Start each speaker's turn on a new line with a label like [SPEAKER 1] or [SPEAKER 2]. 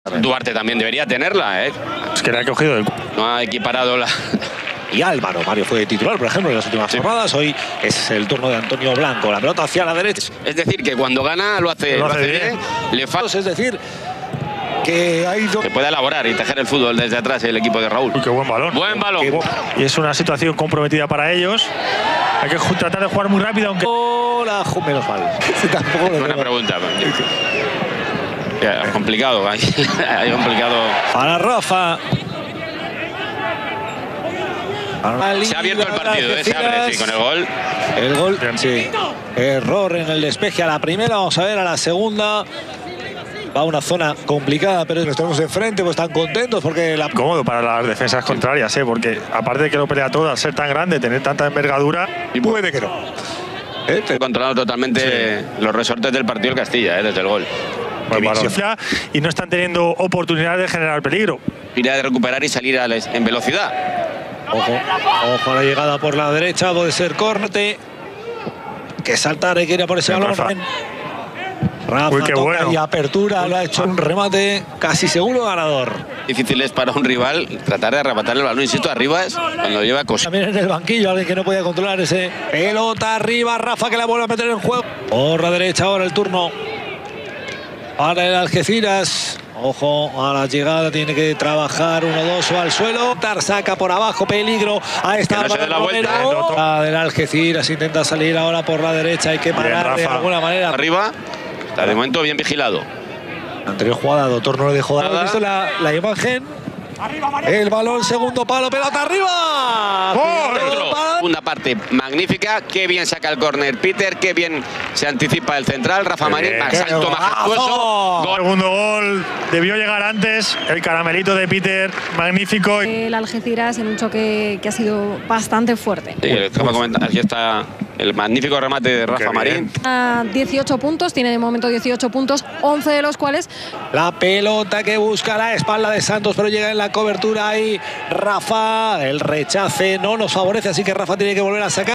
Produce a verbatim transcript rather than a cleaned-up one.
[SPEAKER 1] Duarte también debería tenerla, ¿eh?
[SPEAKER 2] Es que le ha cogido el...
[SPEAKER 1] No ha equiparado la...
[SPEAKER 3] Y Álvaro, Mario fue titular, por ejemplo, en las últimas
[SPEAKER 1] sí.
[SPEAKER 3] jornadas. Hoy es el turno de Antonio Blanco. La pelota hacia la derecha.
[SPEAKER 1] Es decir, que cuando gana lo hace,
[SPEAKER 2] lo
[SPEAKER 1] lo
[SPEAKER 2] hace
[SPEAKER 1] hace
[SPEAKER 2] bien.
[SPEAKER 1] bien. Le falta...
[SPEAKER 3] Es decir, que ha ido...
[SPEAKER 1] Se puede elaborar y tejer el fútbol desde atrás el equipo de Raúl.
[SPEAKER 2] Uy, qué buen balón.
[SPEAKER 1] Buen balón.
[SPEAKER 2] Y es una situación comprometida para ellos. Hay que tratar de jugar muy rápido, aunque...
[SPEAKER 3] Hola, menos mal. Sí, tampoco lo
[SPEAKER 1] Buena
[SPEAKER 3] veo.
[SPEAKER 1] pregunta. Ya, complicado, ahí, ahí complicado.
[SPEAKER 3] Para Rafa.
[SPEAKER 1] Se ha abierto el partido, ¿eh? Se abre, sí, con el gol.
[SPEAKER 3] El gol, sí. Error en el despeje a la primera, vamos a ver a la segunda. Va a una zona complicada, pero nos tenemos enfrente, pues están contentos porque la...
[SPEAKER 2] Cómodo para las defensas contrarias, ¿eh? Porque aparte de que lo pelea todo, al ser tan grande, tener tanta envergadura...
[SPEAKER 3] Y puede que no.
[SPEAKER 1] ¿Eh? Controlado totalmente sí. Los resortes del partido el Castilla, ¿eh? Desde el gol.
[SPEAKER 2] Buen balón. Y no están teniendo oportunidad de generar peligro.
[SPEAKER 1] Ir a recuperar y salir a les... en velocidad.
[SPEAKER 3] Ojo, ojo a la llegada por la derecha, puede ser córner. Que saltar, hay que ir a por ese balón.
[SPEAKER 2] Rafa,
[SPEAKER 3] Rafa
[SPEAKER 2] Uy, qué
[SPEAKER 3] toca
[SPEAKER 2] bueno.
[SPEAKER 3] Y apertura, lo ha hecho un remate casi seguro ganador.
[SPEAKER 1] Difícil es para un rival tratar de arrebatar el balón, insisto, arriba es cuando lleva cosas.
[SPEAKER 3] También en el banquillo, alguien que no podía controlar ese pelota arriba, Rafa que la vuelve a meter en juego. Por la derecha ahora el turno para el Algeciras. Ojo a la llegada, tiene que trabajar uno dos o al suelo. Tar saca por abajo, peligro. Ahí está
[SPEAKER 1] no
[SPEAKER 3] Álvaro
[SPEAKER 1] la
[SPEAKER 3] Romero.
[SPEAKER 1] vuelta,
[SPEAKER 3] La del Algeciras intenta salir ahora por la derecha, hay que parar de alguna manera.
[SPEAKER 1] Arriba, está de momento bien vigilado.
[SPEAKER 3] La anterior jugada, doctor, no le dejó dar. ¿Has visto la, la imagen? El balón, segundo palo, pelota arriba.
[SPEAKER 1] ¡Oh! Segunda parte magnífica, qué bien saca el córner Peter, qué bien se anticipa el central, Rafa Marín, salto majestuoso.
[SPEAKER 2] Gol. Segundo gol, debió llegar antes, el caramelito de Peter, magnífico.
[SPEAKER 4] El Algeciras en un choque que ha sido bastante fuerte.
[SPEAKER 1] Sí, estaba comentando, aquí está el magnífico remate de Rafa Marín.
[SPEAKER 4] A dieciocho puntos, tiene de momento dieciocho puntos, once de los cuales...
[SPEAKER 3] La pelota que busca la espalda de Santos, pero llega en la cobertura ahí Rafa, el rechace no nos favorece, así que Rafa tiene que volver a sacar.